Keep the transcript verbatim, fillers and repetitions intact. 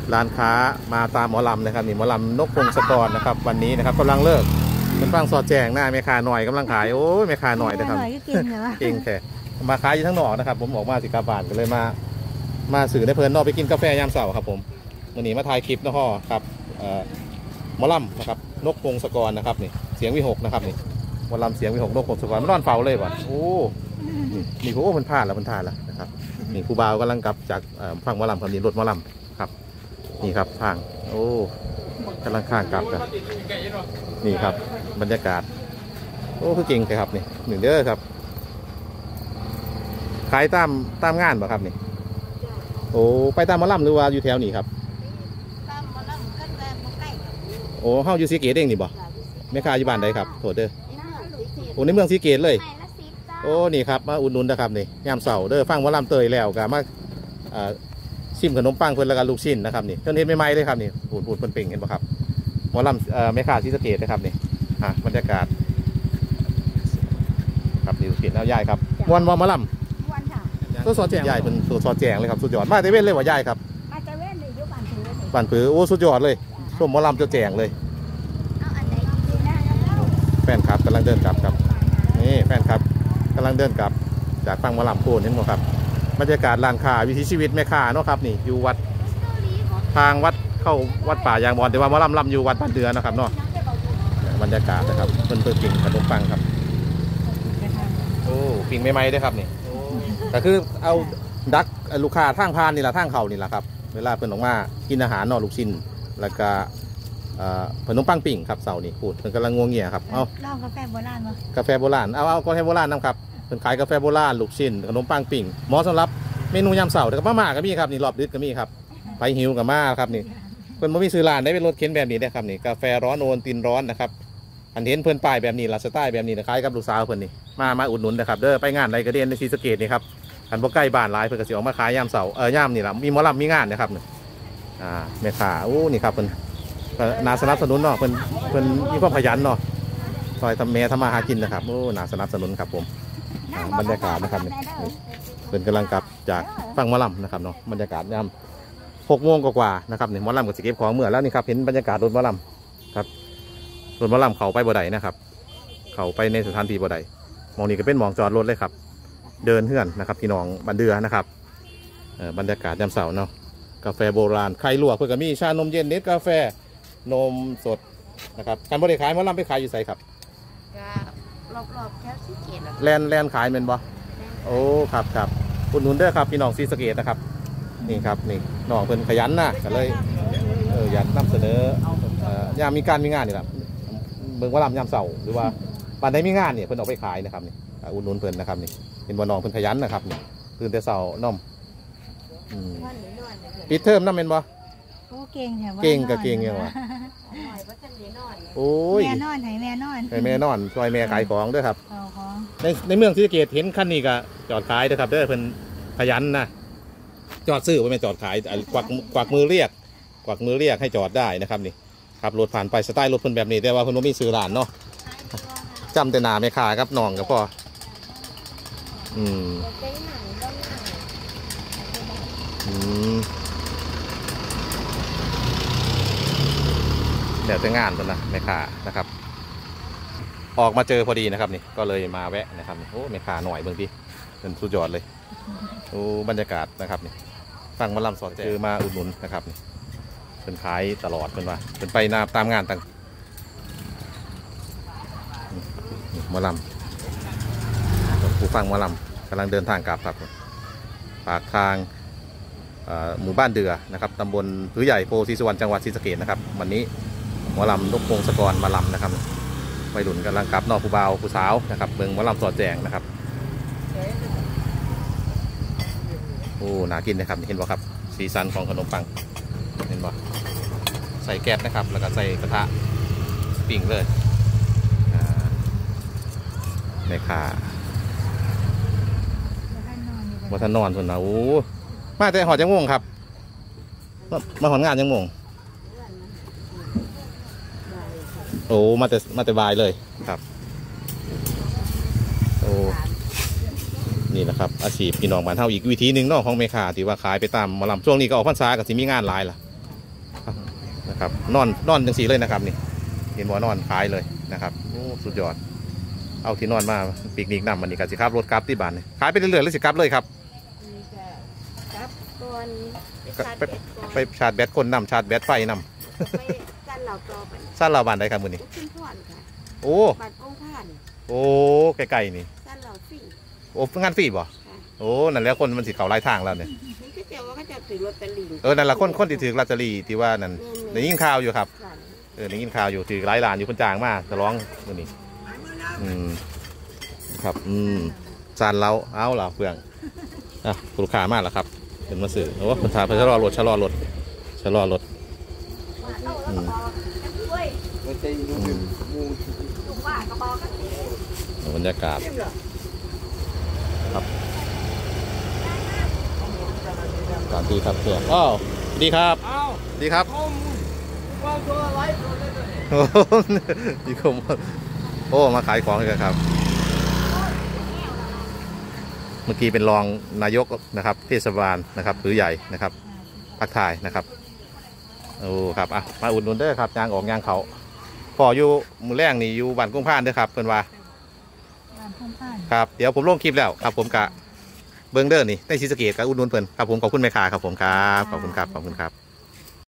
ร้านค้ามาตามหมอลำนะครับนี่หมอลำนกพงศกรนะครับวันนี้นะครับกำลังเลิกเป็นฟังสอดแจงหน้าแม่ค้าหน่อยกำลังขายโอ้ยแม่ค้าหน่อยนะครับเก่งแค่มาขายอยู่ทั้งนอกนะครับผมออกมาสิกาบานก็เลยมามาสื่อในเพลินนอกไปกินกาแฟยามเสาร์ครับผมวันนี้มาถ่ายคลิปนะพ่อครับหมอลำนะครับนกพงศกรนะครับนี่เสียงวิหกนะครับนี่หมอลำเสียงวิหกนกพงศกรมันนอนเฝ้าเลยว่ะโอ้นี่ผมว่ามันพลาดแล้วมันพลาดแล้วนะครับนี่ครูบาวกำลังกลับจากฟังหมอลำครับนี่รถหมอลำครับนี่ครับทางโอ้กำลังข้างกลับกันนี่ครับบรรยากาศโอ้คือเก่งเลยครับนี่หนึ่งเด้อครับขายตามตามงานป่ะครับนี่โอ้ไปตามหมอลำหรือว่าอยู่แถวนี้ครับตามหมอลำกันแบบใกล้โอ้เฮาอยู่สีเกตเองนี่บ่แม่ค้าอยู่บ้านใดครับโถเด้อโอ้ในเมืองสีเกตเลยโอ้นี่ครับมาอุดหนุนนะครับนี่ยามเสาร์เด้อฟังหมอลำเตยแล้วก็มาชิมขนมปังเพิ่นแล้วก็ลูกชิ้นนะครับนี่เพิ่นเฮ็ดใหม่ๆเลยครับนี่ปูนปูนเพิ่นเป่งเห็นป่ะครับหมอลำแม่ค้าสีสะเกตนะครับนี่อ่ะบรรยากาศครับนี่ลูกชิ้นแล้วยายครับมวนมวนหมอลำตัวซอแจงยายเป็นตัวซอแจงเลยครับสุดยอดมาเตเว่นเลยว่ายายครับมาเตเว่นเลยยุบานถือบ้านผือโอ้สุดยอดเลยชมหมอลำจะแจงเลยแฟนครับกำลังเดินกลับครับนี่แฟนครับกำลังเดินกลับจากฟังหมอลำโคนนี่หมดครับบรรยากาศร้านค้าวิถีชีวิตแม่ค้าเนาะครับนี่อยู่วัดทางวัดเข้าวัดป่ายางบอนแต่ว่าหมอลำลำอยู่วัดบ้านเดือนะครับเนาะบรรยากาศนะครับเพิ่นเพิ่นกินขนมปังครับโอ้ปิ่งใหม่ๆด้วยครับนี่แต่คือเอาดักลูกค้าทางพานนี่แหละทางเขานี่แหละครับเวลาเพิ่นออกมากินอาหารนอกลูกชิ้นแล้วก็ขนมปังปิ่งครับเสาร์นี่พูดเพิ่นกำลังงวงเงียครับเอาลองกาแฟโบราณมั้ยกาแฟโบราณเอาเอากาแฟโบราณน้ำครับเพิ่นขายกาแฟโบราณลูกชิ้นขนมปังปิ่งหมอสำหรับเมนูยามเสาร์แต่ก็มาม่าก็มีครับนี่รอบดึกก็มีครับไปหิวกับมาครับนี่เพิ่นบ่มีซื้อร้านได้เป็นรถเข็นแบบนี้ได้ครับนี่กาแฟร้อนโอนตินร้อนนะครับอันเห็นเพิ่นป้ายแบบนี้ล่ะสไตล์แบบนี้คล้ายกับลูกสาวเพิ่นนี่มามาอุดหนุนนะครับเด้อไปงานอะไรก็เรียนในศรีสะเกษนี่ครับอันบ่ใกล้บ้านหลายเพิ่นก็สิออกมาขายยามเสาร์เออยามนี่ล่ะมีหมอลำมีงานนะครับนี่อ่าแม่ค้าโอ้นี่ครับเพิ่นน่าสนับสนุนเนาะเพิ่นเพิ่นมีความขยันเนาะซอยทำแม่ทำมาหากินนะครับโอ้น่าสนับสนุนครับผมบรรยากาศนะครับนี่เพิ่นกำลังกลับจากฟังหมอลำนะครับเนาะบรรยากาศยามหกโมงกว่าๆนะครับนี่หมอลำกับสิเก็บของเมื่อแล้วนี่ครับเห็นบรรยากาศรถหมอลำครับรถหมอลำเขาไปบ่ได้นะครับเขาไปในสถานที่บ่ได้มองนี่ก็เป็นมองจอดรถเลยครับเดินเฮือนนะครับพี่น้องบันเดือนะครับบรรยากาศยามเสาร์เนาะกาแฟโบราณไข่ลวกเพื่อก็มีชานมเย็นเนสกาแฟนมสดนะครับการบริขายหมอลำไปขายอยู่ไสครับรอบๆแค่สีเกตแลนแลนขายเป็นบ่โอ้ครับครับอุดหนุนเด้อครับพี่น้องศรีสะเกษนะครับนี่ครับนี่น้องเพิ่นขยันนะก็เลยเอออยากนำเสนอยามมีการมีงานนี่แหละเบิ่งว่าลำยามเสาร์หรือว่าบ้านใดมีงานเนี่ยเพิ่นออกไปขายนะครับนี่อุดหนุนเพิ่นนะครับนี่เป็นบ่น้องเพิ่นขยันนะครับนี่ตื่นแต่เช้าน้อมปิดเทอมน้ำเป็นบ่โอ้เก่งแถวเก่งกับเก่งยังวะโอ้ยแม่นอนให้แม่นอนให้แม่นอนซอยแม่ขายของด้วยครับในในเมืองศรีสะเกษเห็นคันนี้ก็จอดขายด้วยครับเด้อเพิ่นขยันนะจอดซื้อไม่จอดขายกวักกวักมือเรียกกวักมือเรียกให้จอดได้นะครับนี่ขับรถผ่านไปสไตล์รถเพิ่นแบบนี้แต่ว่าเพิ่นไม่มีซื้อร้านเนาะจำแต่หน้าแม่ค้าครับน้องกับพ่ออืมอืมเดี๋ยวจะงานกันนะแม่ค้านะครับออกมาเจอพอดีนะครับนี่ก็เลยมาแวะนะครับโอ้แม่ค้าหน่อยเบิ่งพี่เป็นสุดยอดเลยโอ้บรรยากาศนะครับนี่ฟังหมอลำสอดเจอมาอุดหนุนนะครับนี่เป็นขายตลอดเป็นว่าเป็นไปนาตามงานต่างหมอลำผู้ฟังหมอลำกำลังเดินทางกลับครับปากทางหมู่บ้านเดือนะครับตำบลผือใหญ่โพธิสุวรรณจังหวัดศรีสะเกษนะครับวันนี้หมอลำนกพงศกรมาลำนะครับวัยรุ่นกำลังกลับนอกผู้บ่าวผู้สาวนะครับเมืองหมอลำสอดแจงนะครับโอ้น่ากินนะครับเห็นบ่ครับสีสันของขนมปังเห็นบ่ใส่แก๊สนะครับแล้วก็ใส่กระทะปิ้งเลยในขาวัฒนนอนส่วนนะโอ้มาแต่หอดจังม่วงครับมาหอนงานจังม่วงโอ้มาแต่มาแต่บายเลยครับโอ้นี่นะครับอาชีพพี่น้องบ้านเฮาอีกวิธีหนึ่งเนาะของแม่ค้าที่ว่าขายไปตามหมอลำช่วงนี้ก็ออกพรรษากับสิมีงานหลายล่ะนะครับนอนนอนจังสีเลยนะครับนี่เห็นบ่นอนขายเลยนะครับโอ้สุดยอดเอาที่นอนมาปีกนิกนำมันนี่กันสิครับรถกราฟที่บ้านนี่ขายไปเรื่อยๆหรือสิกราฟเลยครับนี่ก็ครับก่อนไปไปชาร์จแบตก่อนไปชาร์จแบตคนนำชาร์จแบตไฟนไปกันเหล่าต่อไปำสั้นเราบ้านใดครับมือนี่ลูกชิ้นทอดค่ะโอ้บัตรโองผ่านโอ้ไกลๆนี่กันเหล่าฟรีโอ้งานฟรีบ่ค่ะโอ้นั่นแหล้วคนมันสิเขาหลายทางแล้วเนี่ยนี่ก็เจ้าว่าก็จะถือลอตเตอรี่เออนั่นแหละคนคนที่ถือลอตเตอรี่ที่ว่านั่นได้ยินข่าวอยู่ครับค่ะเออได้ยินข่าวอยู่ถือหลายล้านอยู่คนจ้างมาจะร้องมือนี่อืมครับอืมจานเราเอาล่ะเพื่อนอ่ะลูกค้ามากแล้วครับเป็นมาสื่อโอ้คนทาไปชะลอรถชะลอรถชะลอรถอืมอืมบรรยากาศครับสวัสดีครับเพื่อนอ้าวดีครับดีครับ โอ้โหดีคมโอ้มาขายของเลยครับ เมื่อกี้เป็นรองนายกนะครับ เทศบาลนะครับหรือใหญ่นะครับพักทายนะครับโอ้ครับอ่ะมาอุดหนุนเด้อครับยางออกยางเขาพออยู่มือแรงนี่อยู่บ้านกุ้งพานเด้อครับเพิ่นว่าร้านพุ่มผ่านครับเดี๋ยวผมลงคลิปแล้วครับผมกะเบิ้งเด้อนี่ในศรีสะเกษกับอุดหนุนเพิ่นครับผมขอบคุณแม่ค้าครับผมครับขอบคุณครับขอบคุณครับ